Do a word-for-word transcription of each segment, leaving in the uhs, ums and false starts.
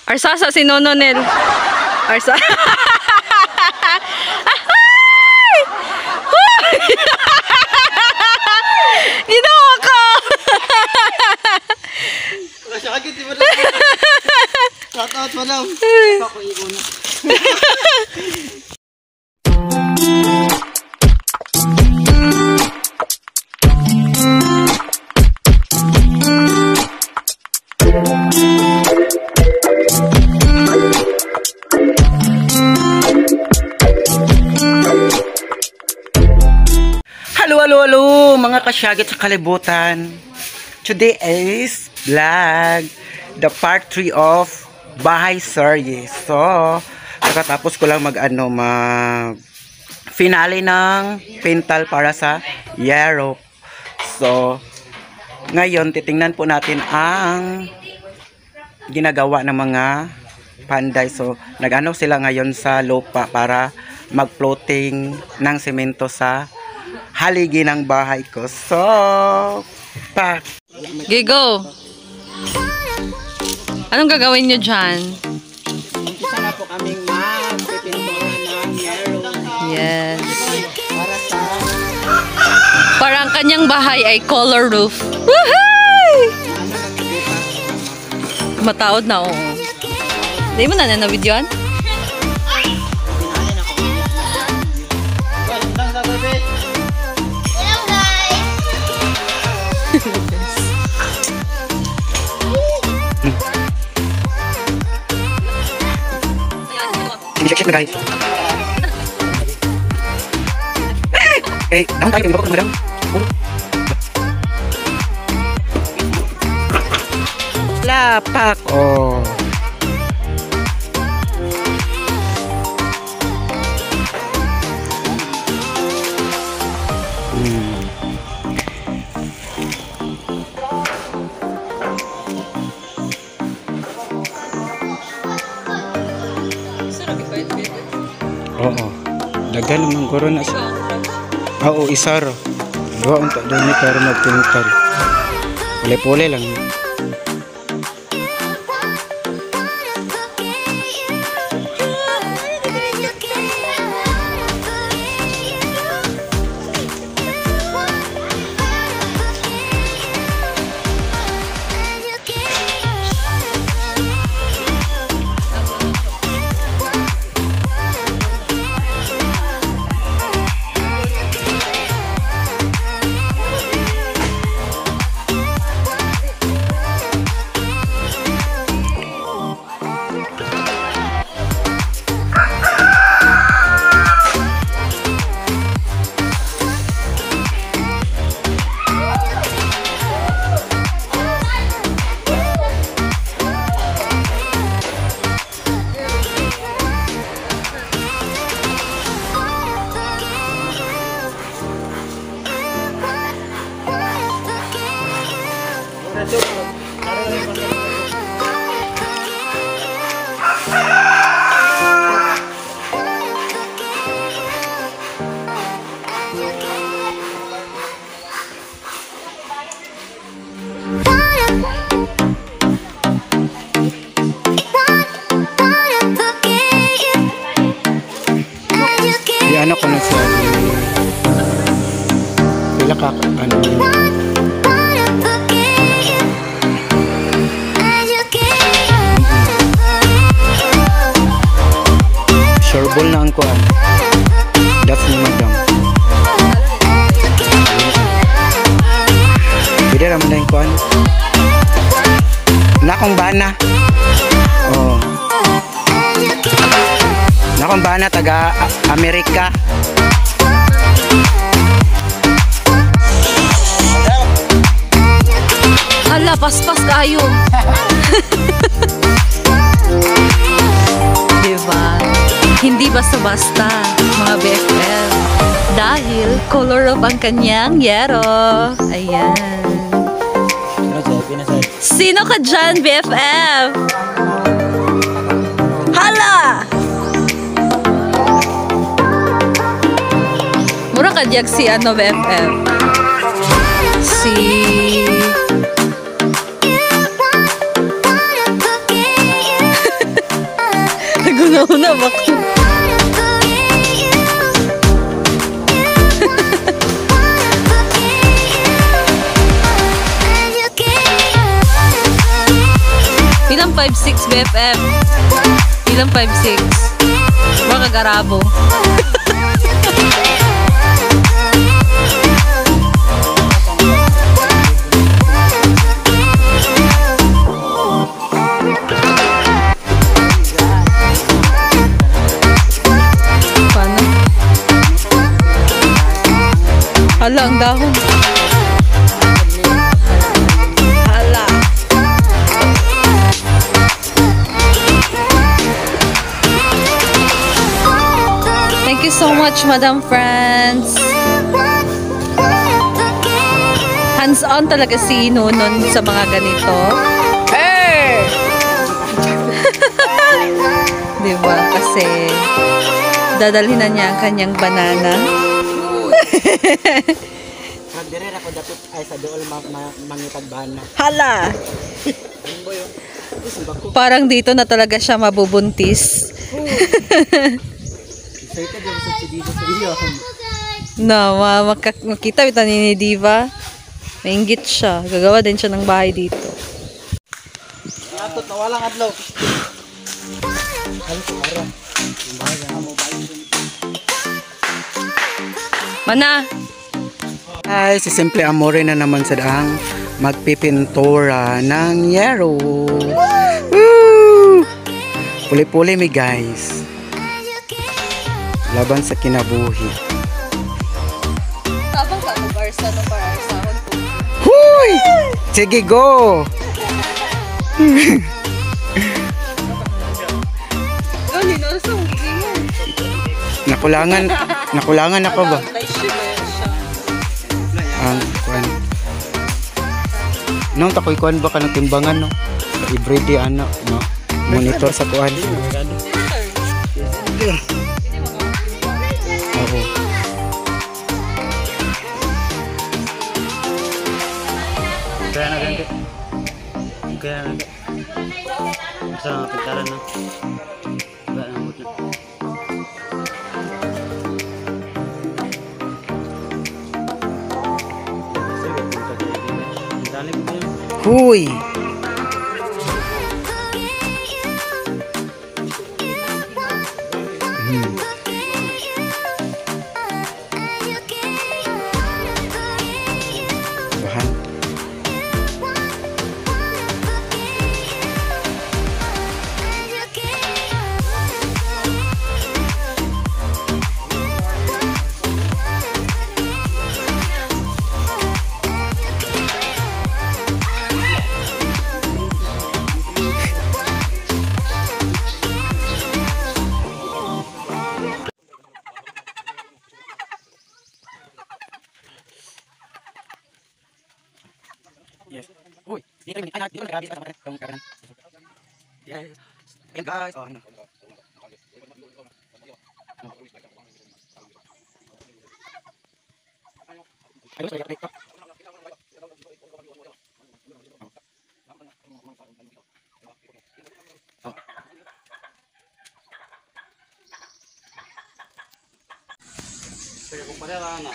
Arsasa si Nononel. Arsa. Ginawa ko. Sakit di ba? Tatat mo lang. Ako iyon. Halo, halo, halo, mga kasyagit sa kalibutan. Today is vlog, the part three of Bahay Series. So, nakatapos ko lang mag-ano, mag finale ng pintal para sa Europe. So, ngayon, titingnan po natin ang ginagawa ng mga panday. So, nag-ano sila ngayon sa lupa para mag-floating ng semento sa haligi ng bahay ko. So, pak. Gigo. Anong gagawin nyo dyan? Umpisa na po kaming magpipintura ng yellow. Yes. Para sa... Parang kanyang bahay ay color roof. Woohoo! Mataod na, oo. Di mo na na na-videoan? Check-check na guys. Eh, naman tayo, tingin ko madam. Lapak. Oh. Hmm. Oo. Dagan naman guro na siya. Oo, isa ro. Dua unta doon ni para magpintal. Pule-pule lang. Di ano ko na siya. Pila ka ano. Sureball na ang kuhan. That's ni madam. Pwede naman na yung kuhan. Nakong bana. Oh. Nakong bana taga Amerika. Hala, paspas kayo. Diba? Hindi basta-basta, mga B F F. Dahil color of ang kanyang yero. Ayan. Sino ka dyan, B F F? Hala! Mura ka diyag si ano, B F F? Si... Una-una ba ko? Ilang five six B F F? Ilang five six? Baka garabo. Paano? Hala, ang dahon. Hala. Thank you so much, Madam Franz. Hands-on talaga si Nonon sa mga ganito. Hey! Diba? Kasi dadalhin na niya ang kanyang banana. Magdire ako dapat ay sa dool mangitag bana. Hala! Parang dito na talaga siya mabubuntis. No, ma maka makita kita ni Diva. Maingit siya. Gagawa din siya ng bahay dito. Atot na walang adlaw. Mana? Ay, si Simple Amore na naman sa daang magpipintura ng yero. Woo! Puli-puli mi guys. Laban sa kinabuhi. Tabang ka mo barsa no para sahon ko. Huy! Sige go. Gani no sa gigingan. Nakulangan, nakulangan ako ba? Ang kuan. Nung takoy kuan ba ka ng timbangan no? Everyday anak no. Monitor sa kuan. Oo. Kaya na ganito. Kaya na ganito. Basta nga pagtaran na. Wala na muna. Huy! Hmm. Bahan. Yes. Uy, dito ni anak dito grabe sa mga tong karan. Yes. Ayan guys, oh ano. Ayos saya take. Saya kumpara na.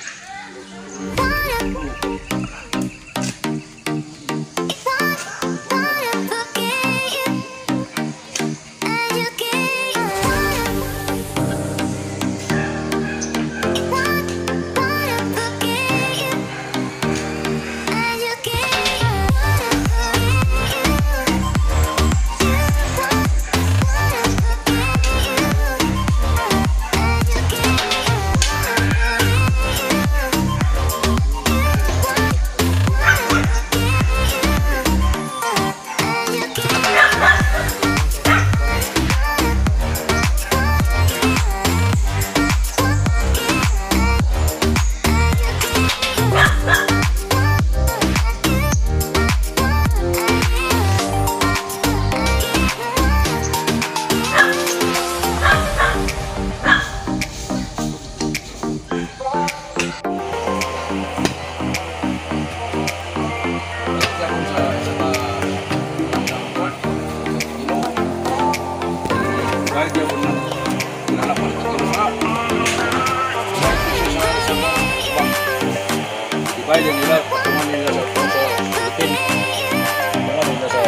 baile nila, patungan nila sa sa Philippines. Patungan nila sa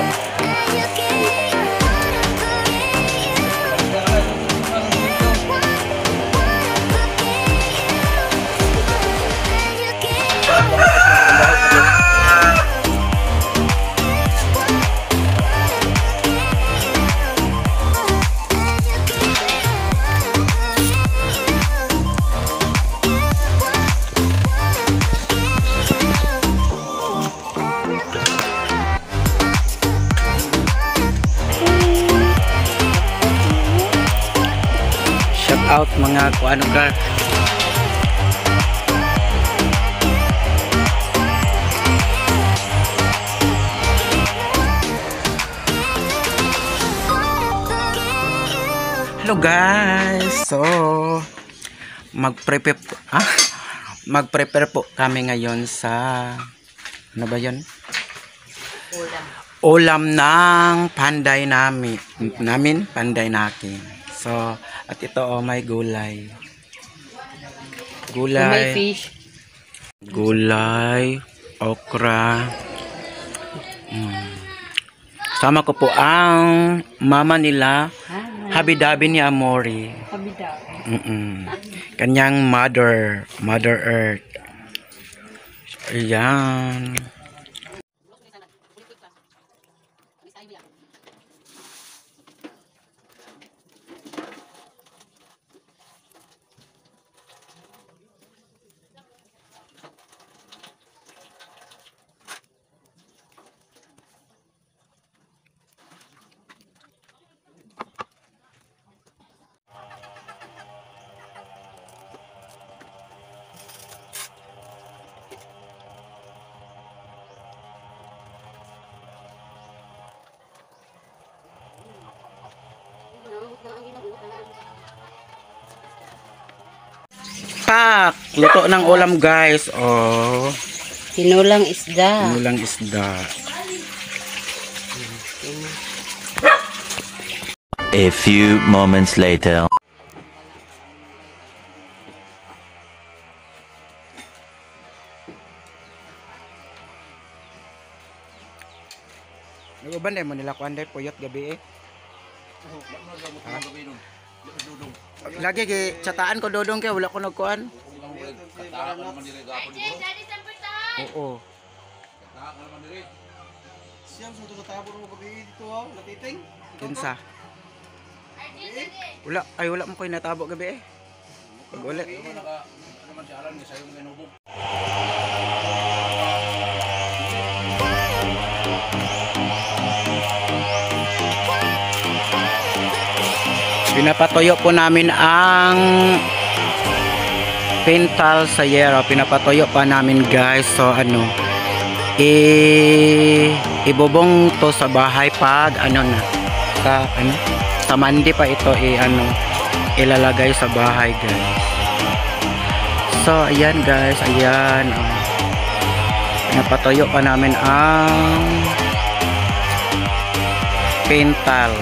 out mga kung ano ka. Hello guys. So mag-prepare ah, mag-prepare po kami ngayon sa ano ba 'yon? Ulam. Ulam ng panday namin, namin panday natin. So, at ito oh, may gulay. Gulay. May fish. Gulay, okra. Mm. Sama ko po ang mama nila, Habidabi ni Amori. Habidabi. Mm -mm. Kanyang mother, Mother Earth. Ayan. Pak! Luto ng ulam guys. Oh. Tinulang isda. Tinulang isda. A few moments later. Naguban mo nila kuan day puyot gabi eh. Lagi gi chataan ko dodong kay wala ko nagkuan. Oo. siyam sa tulo tabo mo gabi dito ha, natiting. Kinsa? Wala ay wala mo koy natabo gabi eh. Pag ulit. Naman si Alan ni sayo ng inubog. Pinapatoyo po namin ang pintal sa yero. Pinapatoyo pa namin guys. So ano, i ibubong to sa bahay pag ano na sa ano, sa mandi pa ito i ano ilalagay sa bahay guys. So ayan guys, ayan. Oh. Pinapatoyo pa namin ang pintal.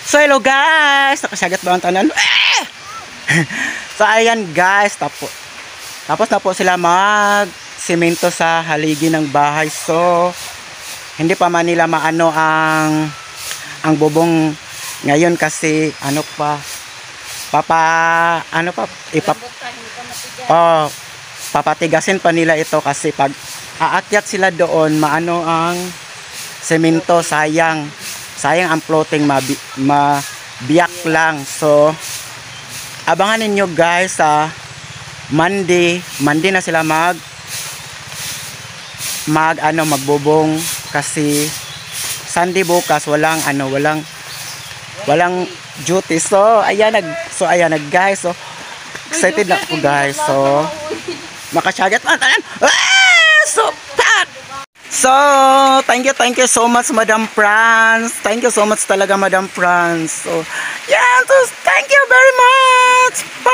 So hello guys, nakasagat ba ang tanan? Ah! So ayan guys, tapos tapos na po sila mag semento sa haligi ng bahay. So hindi pa man nila maano ang ang bubong ngayon kasi ano pa papa ano pa ipap oh, papatigasin pa nila ito kasi pag aakyat sila doon maano ang semento, sayang sayang ang floating, mabi, mabiyak lang. So abangan ninyo guys sa Monday Monday na sila mag mag ano magbubong kasi Sunday bukas walang ano walang walang duty. So ayan nag so ayan nag guys, so excited na ako guys. So makasyagat man tanan. Ah! So pat. So thank you thank you so much Madam Franz. Thank you so much talaga Madam Franz. So yeah, so thank you very much.